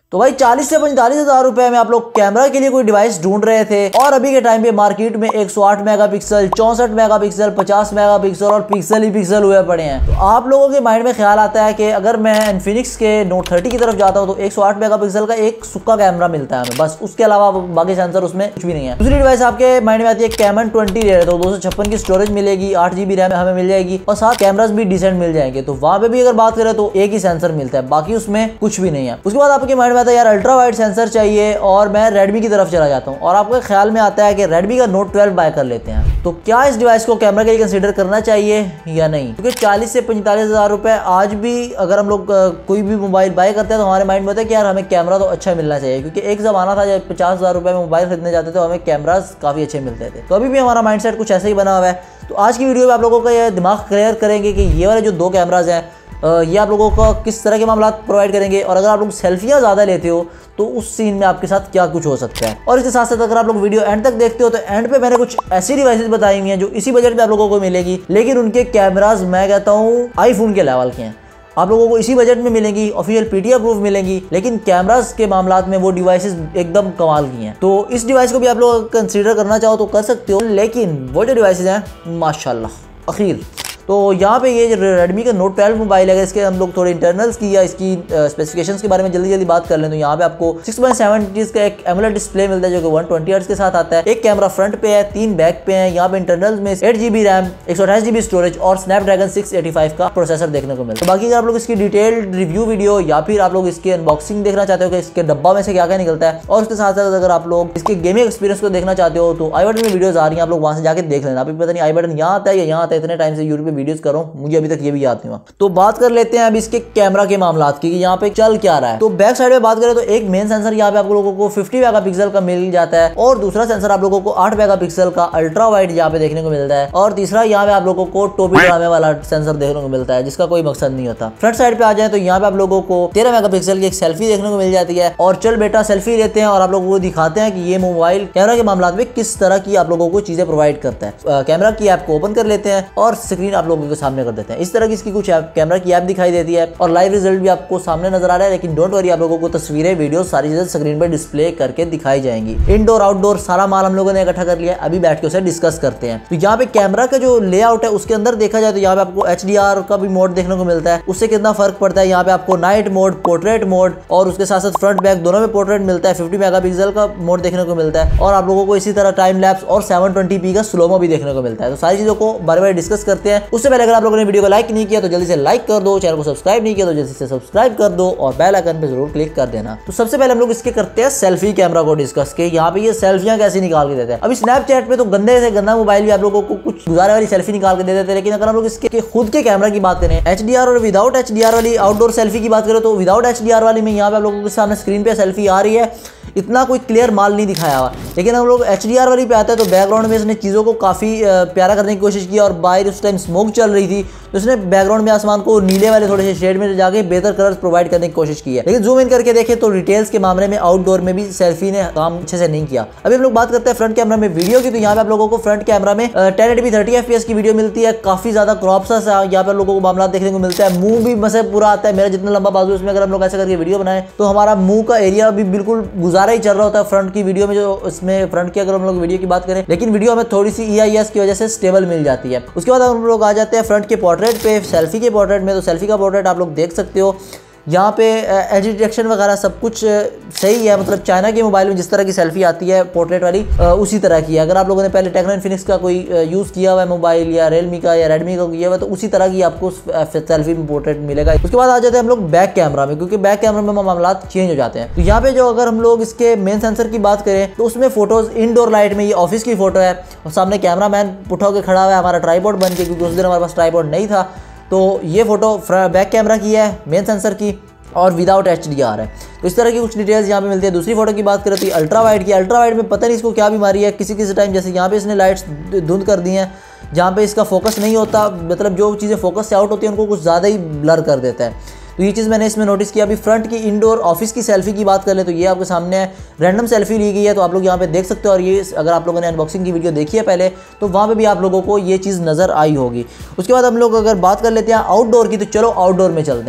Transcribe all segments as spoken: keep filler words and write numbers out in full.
तो भाई चालीस से पैंतालीस हजार रुपए में आप लोग कैमरा के लिए कोई डिवाइस ढूंढ रहे थे और अभी के टाइम पे मार्केट में एक सौ आठ मेगापिक्सल, चौसठ मेगापिक्सल, पचास मेगापिक्सल और पिक्सल ही पिक्सल हुए पड़े हैं। तो आप लोगों के माइंड में ख्याल आता है कि अगर मैं इन्फिनिक्स के नोट थर्टी की तरफ जाता हूं तो एक सौ आठ मेगापिक्सल का एक सुक्का कैमरा मिलता है हमें, बस उसके अलावा बाकी सेंसर उसमें कुछ भी नहीं है। दूसरी डिवाइस आपके माइंड में आती है कैमन ट्वेंटी ले रहे तो दो सौ छप्पन की स्टोरेज मिलेगी, आठ जीबी रैम हमें मिल जाएगी और साथ कैमरास भी डिसेंट मिल जाएंगे। तो वहां पे भी अगर बात करें तो एक ही सेंसर मिलता है, बाकी उसमें कुछ भी नहीं है। उसके बाद आपके माइंड में आता है यार अल्ट्रा वाइड सेंसर चाहिए और मैं रेडमी की तरफ चला जाता हूं और आपके ख्याल में आता है कि रेडमी का नोट ट्वेल्व बाय कर लेते हैं। तो क्या इस डिवाइस को कैमरा के लिए कंसीडर करना चाहिए या नहीं? क्योंकि चालीस से पैंतालीस हजार रुपए आज भी अगर हम लोग कोई भी मोबाइल बाय करते हैं तो हमारे माइंड में होता है कि यार हमें कैमरा तो अच्छा मिलना चाहिए, क्योंकि एक जमाना था जब पचास हजार रुपए में मोबाइल खरीदने जाते थे तो हमें कैमरास काफी अच्छे मिलते थे। तो अभी भी हमारा माइंडसेट कुछ ऐसा ही बना हुआ है। तो आज की वीडियो में आप लोगों का ये दिमाग क्लियर करेंगे कि ये वाले जो दो कैमराज हैं ये आप लोगों को किस तरह के मामला प्रोवाइड करेंगे और अगर आप लोग सेल्फियाँ ज़्यादा लेते हो तो उस सीन में आपके साथ क्या कुछ हो सकता है। और इसके साथ साथ अगर आप लोग वीडियो एंड तक देखते हो तो एंड पे मैंने कुछ ऐसी डिवाइसेस बताई हुई हैं जो इसी बजट में आप लोगों को मिलेगी, लेकिन उनके कैमराज मैं कहता हूँ आईफोन के लेवल के हैं। आप लोगों को इसी बजट में मिलेंगी, ऑफिशियल पीटीए अप्रूव मिलेंगी, लेकिन कैमरास के मामलात में वो डिवाइसेस एकदम कमाल की हैं। तो इस डिवाइस को भी आप लोग कंसीडर करना चाहो तो कर सकते हो, लेकिन वो जो डिवाइसेस हैं माशाल्लाह अखीर। तो यहाँ पे ये रेडमी का नोट ट्वेल्व मोबाइल है, इसके हम लोग थोड़े इंटरनल्स की या इसकी स्पेसिफिकेशंस के बारे में जल्दी जल्दी बात कर लें तो यहाँ पे आपको सिक्स पॉइंट सेवन इंच का एक एमोलेड डिस्प्ले मिलता है जो कि वन ट्वेंटी हर्ट्ज के साथ आता है। एक कैमरा फ्रंट पे है, तीन बैक पे है। यहाँ पे इंटरनल्स में एट जीबी रैम, एक सौ अट्ठाईस जीबी स्टोरेज और स्नैपड्रैगन सिक्स एटी फाइव का प्रोसेसर देखने को मिलता है। तो बाकी अगर आप लोग इसकी डिटेल्ड रिव्यू वीडियो या फिर आप लोग इसकी अनबॉक्सिंग देखना चाहते हो कि इसके डब्बा में से क्या क्या निकलता है और उसके साथ साथ अगर आप लोग इसके गेमिंग एक्सपीरियंस को देखना चाहते हो तो आई बटन में वीडियोज आ रही है, आप लोग वहां से जाकर देख लेना। अभी पता नहीं आई बटन यहाँ आता है या यहाँ आता है, इतने टाइम से यूट्यूब पे वीडियोज करो, मुझे अभी तक ये भी याद नहीं हुआ। तो बात कर लेते हैं अब इसके कैमरा के मामलात की कि यहाँ पे चल क्या रहा है। तो बैक साइड में बात करें तो एक मेन सेंसर यहाँ पे आप लोगों को पचास मेगापिक्सल का मिल जाता है और दूसरा सेंसर आप लोगों को आठ मेगापिक्सल का अल्ट्रा वाइड यहाँ पे देखने को मिलता है और तीसरा यहाँ पे आप लोगों को टोपी ड्रामे वाला सेंसर देखने को मिलता है जिसका कोई मकसद नहीं होता। फ्रंट साइड पे आ जाए तो यहाँ पे आप लोगों को तेरह मेगापिक्सल की एक सेल्फी देखने को मिल जाती है और चल बेटा सेल्फी लेते हैं और आप लोगों को दिखाते हैं कि ये मोबाइल कैमरा के मामला में किस तरह की आप लोगों को चीजें प्रोवाइड करता है। कैमरा की ऐप को ओपन कर लेते हैं और स्क्रीन आप लोगों के सामने कर देते हैं। इस तरह की इसकी कुछ कैमरा की ऐप दिखाई देती है और लाइव रिजल्ट भी आपको सामने नजर आ रहा है, लेकिन डोंट वरी आप लोगों को तस्वीरें, वीडियो सारी चीजें स्क्रीन पर डिस्प्ले करके दिखाई जाएंगी। इनडोर आउटडोर सारा माल हम लोगों ने इकट्ठा कर लिया है, अभी बैठ के उसे डिस्कस करते हैं। तो यहाँ पे कैमरा का जो लेआउट है उसके अंदर देखा जाए तो यहाँ पे आपको एच डी आर का भी मोड देखने को मिलता है, उससे कितना फर्क पड़ता है। यहाँ पे आपको नाइट मोड, पोर्ट्रेट मोड और उसके साथ साथ फ्रंट बैक दोनों में पोर्ट्रेट मिलता है। फिफ्टी मेगापिक्सल का मोड देखने को मिलता है और आप लोगों को इसी तरह टाइम लैप्स और सेवन ट्वेंटी पी का स्लोमो भी देखने को मिलता है। तो सारी चीजों को बारे बारे डिस्कस करते हैं। उससे पहले अगर आप लोगों ने वीडियो को लाइक नहीं किया तो जल्दी से लाइक कर दो, चैनल को सब्सक्राइब नहीं किया तो जल्दी से सब्सक्राइब कर दो और बेल आइकन पे जरूर क्लिक कर देना। तो सबसे पहले हम लोग इसके करते हैं सेल्फी कैमरा को डिस्कस के यहाँ पे ये सेल्फियां कैसे निकाल के देते हैं। अभी स्नैपचैट पे तो गंदे से गंदा मोबाइल भी आप लोगों को कुछ गुजारे वाली सेल्फी निकाल के दे देते हैं, लेकिन अगर हम लोग इसके खुद के कैमरा की बात करें एच डी आर और विदाउट एच डी आर वाली आउटडोर सेल्फी की बात करें तो विदाउट एच डी आर वाली में यहाँ पे आप लोगों के सामने स्क्रीन पे सेल्फी आ रही है, इतना कोई क्लियर माल नहीं दिखाया हुआ। लेकिन हम लोग एच डी आर वाली पे आते हैं तो बैकग्राउंड में इसने चीज़ों को काफ़ी प्यारा करने की कोशिश की और बाहर उस टाइम स्मोक चल रही थी तो इसने बैकग्राउंड में आसमान को नीले वाले थोड़े से शेड में जाके बेहतर कलर्स प्रोवाइड करने की कोशिश की है। लेकिन जूम इन करके देखें तो डिटेल्स के मामले में आउटडोर में भी सेल्फी ने काम अच्छे से नहीं किया। अभी हम लोग बात करते हैं फ्रंट कैमरा में वीडियो की, तो यहाँ पे आप लोगों को फ्रंट कैमरा में ten eighty P thirty F P S की वीडियो मिलती है। काफी ज्यादा क्रॉप्स यहाँ पे लोगों को मामला देखने को मिलता है। मुंह भी मसे पूरा आता है, मेरा जितना लंबा बाजू उसमें अगर हम लोग ऐसे करके वीडियो बनाए तो हमारा मुंह का एरिया भी बिल्कुल गुजारा ही चल रहा होता है फ्रंट की वीडियो में। जो इसमें फ्रंट की अगर हम लोग वीडियो की बात करें, लेकिन वीडियो हमें थोड़ी सी ई आई एस की वजह से स्टेबल मिल जाती है। उसके बाद हम लोग आ जाते हैं फ्रंट के पोर्ट्रेट पे, सेल्फी के पोर्ट्रेट में। तो सेल्फी का पोर्ट्रेट आप लोग देख सकते हो यहाँ पे एज डिटेक्शन वगैरह सब कुछ सही है, मतलब चाइना के मोबाइल में जिस तरह की सेल्फी आती है पोर्ट्रेट वाली उसी तरह की है। अगर आप लोगों ने पहले टेक्नो इन्फिनिक्स का कोई यूज़ किया हुआ है मोबाइल या रियलमी का या रेडमी का किया हुआ है तो उसी तरह की आपको सेल्फी में पोर्ट्रेट मिलेगा। उसके बाद आ जाते हैं हम लोग बैक कैमरा में, क्योंकि बैक कैमरा में मामला चेंज हो जाते हैं। तो यहाँ पे जो अगर हम लोग इसके मेन सेंसर की बात करें तो उसमें फोटोज इनडोर लाइट में, ये ऑफिस की फोटो है और सामने कैमरा मैन उठा होकर खड़ा हुआ है हमारा ट्राइपॉड बन के, क्योंकि उस दिन हमारे पास ट्राइपॉड नहीं था। तो ये फोटो बैक कैमरा की है मेन सेंसर की और विदाउट एच डी आर है। तो इस तरह की कुछ डिटेल्स यहाँ पे मिलती है। दूसरी फोटो की बात करें तो अल्ट्रा वाइड की, अल्ट्रा वाइड में पता नहीं इसको क्या बीमारी है, किसी किसी टाइम जैसे यहाँ पे इसने लाइट्स धुंध कर दी हैं, जहाँ पे इसका फोकस नहीं होता, मतलब जो चीज़ें फोकस से आउट होती हैं उनको कुछ ज़्यादा ही ब्लर कर देता है। तो ये चीज़ मैंने इसमें नोटिस किया। अभी फ्रंट की इंडोर ऑफिस की सेल्फी की बात कर ले तो ये आपके सामने है, रैंडम सेल्फी ली गई है, तो आप लोग यहाँ पे देख सकते हो। और ये अगर आप लोगों ने अनबॉक्सिंग की वीडियो देखी है पहले तो वहाँ पे भी आप लोगों को ये चीज़ नज़र आई होगी। उसके बाद हम लोग अगर बात कर लेते हैं आउटडोर की, तो चलो आउटडोर में चलते हैं।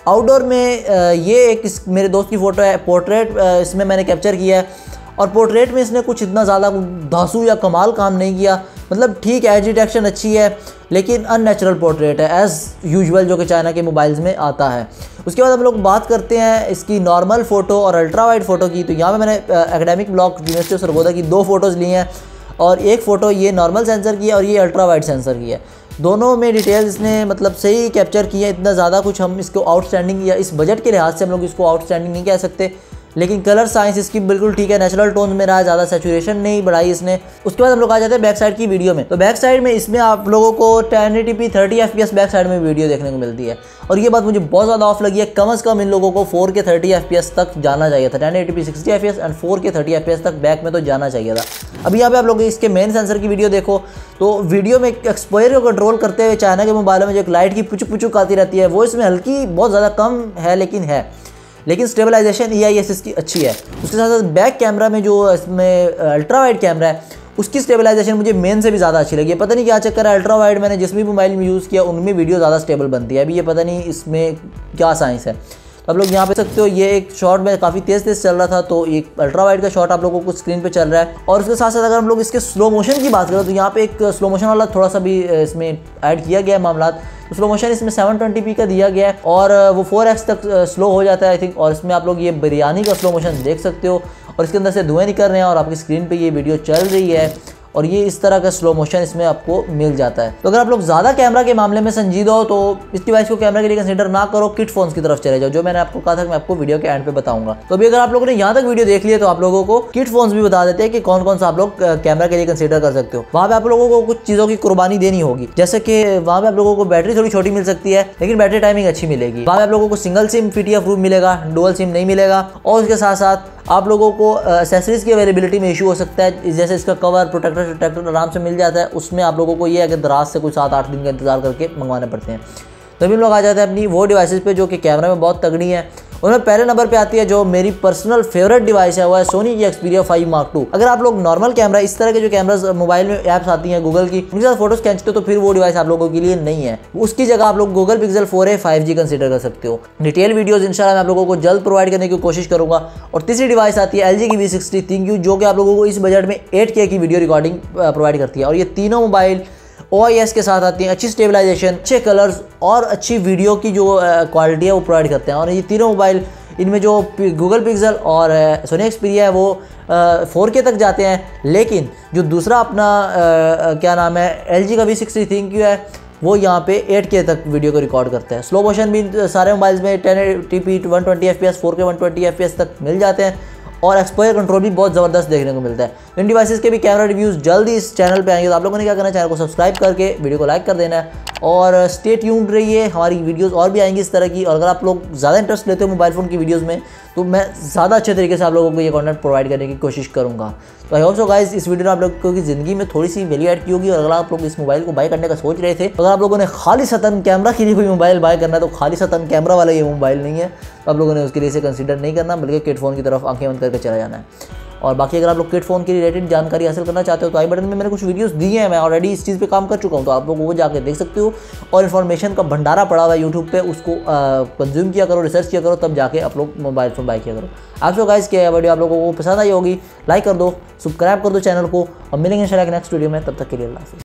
आउटडोर में ये एक इस मेरे दोस्त की फ़ोटो है, पोर्ट्रेट इसमें मैंने कैप्चर किया है और पोर्ट्रेट में इसने कुछ इतना ज़्यादा धांसू या कमाल काम नहीं किया, मतलब ठीक है, एज डिटेक्शन अच्छी है लेकिन अननेचुरल पोर्ट्रेट है एज़ यूजुअल जो कि चाइना के मोबाइल्स में आता है। उसके बाद हम लोग बात करते हैं इसकी नॉर्मल फ़ोटो और अल्ट्रा वाइड फ़ोटो की। तो यहाँ पे मैंने academic block university of Sargodha की दो फ़ोटोज़ ली हैं और एक फ़ोटो ये नॉर्मल सेंसर की है और ये अल्ट्रा वाइड सेंसर की है। दोनों में डिटेल्स इसने मतलब सही कैप्चर की है, इतना ज़्यादा कुछ हम इसको आउटस्टैंडिंग या इस बजट के लिहाज से हम लोग इसको आउटस्टैंडिंग नहीं कह सकते, लेकिन कलर साइंस इसकी बिल्कुल ठीक है, नेचुरल टोन में रहा है, ज़्यादा सैचुरेशन नहीं बढ़ाई इसने। उसके बाद हम लोग आ जाते हैं बैक साइड की वीडियो में। तो बैक साइड में इसमें आप लोगों को ten eighty P thirty F P S back side में वीडियो देखने को मिलती है और ये बात मुझे बहुत ज़्यादा ऑफ लगी है। कम अज़ कम इन लोगों को four K thirty F P S तक जाना चाहिए था, ten eighty P sixty F P S and four K thirty F P S तक बैक में तो जाना चाहिए था। अभी यहाँ पे आप लोग इसके मेन सेंसर की वीडियो देखो तो वीडियो में एक्सपोजर को कंट्रोल करते हुए चाइना के मोबाइलों में जो एक लाइट की पुचुक पुचुक आती रहती है वो इसमें हल्की बहुत ज़्यादा कम है, लेकिन है लेकिन स्टेबलाइजेशन ई आई एस इसकी अच्छी है। उसके साथ साथ बैक कैमरा में जो इसमें अल्ट्रा वाइड कैमरा है उसकी स्टेबलाइजेशन मुझे मेन से भी ज़्यादा अच्छी लगी है। पता नहीं क्या चक्कर है, अल्ट्रा वाइड मैंने जिस भी मोबाइल में यूज़ किया उनमें वीडियो ज़्यादा स्टेबल बनती है। अभी ये पता नहीं इसमें क्या साइंस है। तो आप लोग यहाँ पे सकते हो ये एक शॉट में काफ़ी तेज़ तेज़ चल रहा था तो एक अल्ट्रा वाइड का शॉट आप लोगों को स्क्रीन पे चल रहा है। और उसके साथ साथ अगर हम लोग इसके स्लो मोशन की बात करें तो यहाँ पे एक स्लो मोशन वाला थोड़ा सा भी इसमें ऐड किया गया है मामला। तो स्लो मोशन इसमें सेवन ट्वेंटी पी का दिया गया है और वो फोर एक्स तक स्लो हो जाता है आई थिंक। और इसमें आप लोग ये बिरयानी का स्लो मोशन देख सकते हो और इसके अंदर से धुएँ निकल रहे हैं और आपकी स्क्रीन पे ये वीडियो चल रही है और ये इस तरह का स्लो मोशन इसमें आपको मिल जाता है। तो अगर आप लोग ज़्यादा कैमरा के मामले में संजीदा हो तो इस डिवाइस को कैमरा के लिए कंसीडर ना करो, किट फोन्स की तरफ चले जाओ, जो मैंने आपको कहा था कि मैं आपको वीडियो के एंड पे बताऊंगा। तो अभी अगर आप लोगों ने यहाँ तक वीडियो देख लिया तो आप लोगों को किट फोन्स भी बता देते हैं कि कौन कौन सा आप लोग कैमरा के लिए कंसीडर कर सकते हो। वहाँ पे आप लोगों को कुछ चीज़ों की कुर्बानी देनी होगी, जैसे कि वहाँ पे आप लोगों को बैटरी थोड़ी छोटी मिल सकती है लेकिन बैटरी टाइमिंग अच्छी मिलेगी। वहाँ पे आप लोगों को सिंगल सिम पी टी एफ रूम मिलेगा, डुअल सिम नहीं मिलेगा। और उसके साथ साथ आप लोगों को एक्सेसरीज की अवेलेबिलिटी में इशू हो सकता है, जैसे इसका कवर प्रोटेक्टर प्रोटेक्टर आराम से मिल जाता है, उसमें आप लोगों को ये है कि दराज से कुछ सात आठ दिन का इंतजार करके मंगवाने पड़ते हैं। तभी हम लोग आ जाते हैं अपनी वो डिवाइसेस पे जो कि कैमरा में बहुत तगड़ी है। उनमें पहले नंबर पे आती है जो मेरी पर्सनल फेवरेट डिवाइस है, वो है सोनी की एक्सपीरिया फाइव मार्क टू। अगर आप लोग नॉर्मल कैमरा इस तरह के जो कैमरास मोबाइल में ऐप्स आती हैं गूगल की, उनके साथ फोटोज खींचते हो तो फिर वो डिवाइस आप लोगों के लिए नहीं है। उसकी जगह आप लोग Google Pixel four A five G consider कर सकते हो। डिटेल वीडियोज इंशाल्लाह मैं आप लोगों को जल्द प्रोवाइड करने की कोशिश करूंगा। और तीसरी डिवाइस आती है एल जी की वी सिक्सटी थिंक यू, जो कि आप लोगों को इस बजट में एट के की वीडियो रिकॉर्डिंग प्रोवाइड करती है। और ये तीनों मोबाइल ओ आई एस के साथ आती हैं, अच्छी स्टेबलाइजेशन, अच्छे कलर्स और अच्छी वीडियो की जो क्वालिटी है वो प्रोवाइड करते हैं। और ये तीनों मोबाइल इनमें जो गूगल पिक्सल और सोनी एक्सपीरिया है वो फोर के तक जाते हैं, लेकिन जो दूसरा अपना आ, क्या नाम है एल जी का वी सिक्सटी थिंक यू है वो यहाँ पे एट के तक वीडियो को रिकॉर्ड करता है। स्लो मोशन भी सारे मोबाइल्स में ten eighty P one twenty F P S four K one twenty F P S तक मिल जाते हैं और एक्सपोजर कंट्रोल भी बहुत ज़बरदस्त देखने को मिलता है। इन डिवाइसेस के भी कैमरा रिव्यूज़ जल्दी इस चैनल पे आएंगे, तो आप लोगों ने क्या करना है, चैनल को सब्सक्राइब करके वीडियो को लाइक कर देना है और स्टे ट्यून्ड रहिए, हमारी वीडियोस और भी आएंगी इस तरह की। और अगर आप लोग ज़्यादा इंटरेस्ट लेते हो मोबाइल फ़ोन की वीडियोस में तो मैं ज़्यादा अच्छे तरीके से आप लोगों को ये कंटेंट प्रोवाइड करने की कोशिश करूँगा। तो आई होप सो गाइस इस वीडियो ने आप लोगों की ज़िंदगी में थोड़ी सी वैल्यू ऐड की होगी। और अगर आप लोग इस मोबाइल को बाय करने का सोच रहे थे, तो अगर आप लोगों ने खाली सतन कैमरा के लिए कोई मोबाइल बाय करना है तो खाली सतन कैमरा वाला ये मोबाइल नहीं है, तो आप लोगों ने उसके लिए इसे कंसीडर नहीं करना, बल्कि किट फ़ोन की तरफ आंखें बंद करके चला जाना है। और बाकी अगर आप लोग किट फ़ोन की रिलेटेड जानकारी हासिल करना चाहते हो तो आई बटन में मैंने कुछ वीडियोस दी हैं, मैं ऑलरेडी इस चीज़ पे काम कर चुका हूँ, तो आप लोग वो जाके देख सकते हो। और इन्फॉर्मेशन का भंडारा पड़ा हुआ है यूट्यूब पे, उसको कंज्यूम किया करो, रिसर्च किया करो, तब जाके आप लोग मोबाइल फ़ोन बाय किया करो। आप सो गाइस क्या वीडियो आप लोगों को पसंद आई होगी, लाइक कर दो, सब्सक्राइब कर दो चैनल को और मिलेंगे इंशाल्लाह नेक्स्ट वीडियो में। तब तक के लिए अल्लाह हाफ़िज़।